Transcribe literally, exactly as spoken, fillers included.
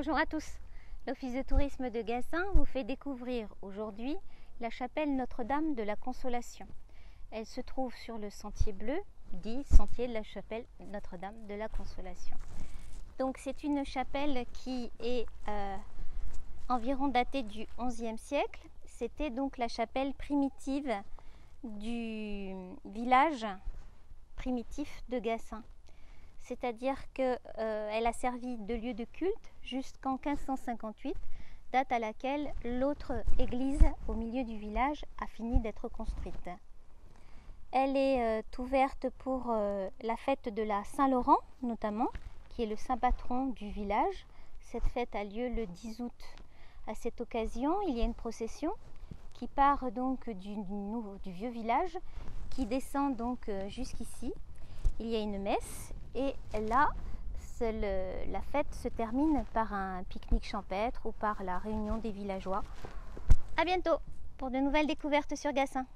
Bonjour à tous. L'Office de tourisme de Gassin vous fait découvrir aujourd'hui la chapelle Notre-Dame de la Consolation. Elle se trouve sur le sentier bleu, dit sentier de la chapelle Notre-Dame de la Consolation. Donc c'est une chapelle qui est euh, environ datée du onzième siècle. C'était donc la chapelle primitive du village primitif de Gassin. C'est-à-dire qu'elle euh, a servi de lieu de culte jusqu'en quinze cent cinquante-huit, date à laquelle l'autre église au milieu du village a fini d'être construite. Elle est euh, ouverte pour euh, la fête de la Saint-Laurent notamment, qui est le saint patron du village. Cette fête a lieu le dix août. À cette occasion, il y a une procession qui part donc du, nouveau, du vieux village, qui descend donc euh, jusqu'ici. Il y a une messe et là, le, la fête se termine par un pique-nique champêtre ou par la réunion des villageois. À bientôt pour de nouvelles découvertes sur Gassin.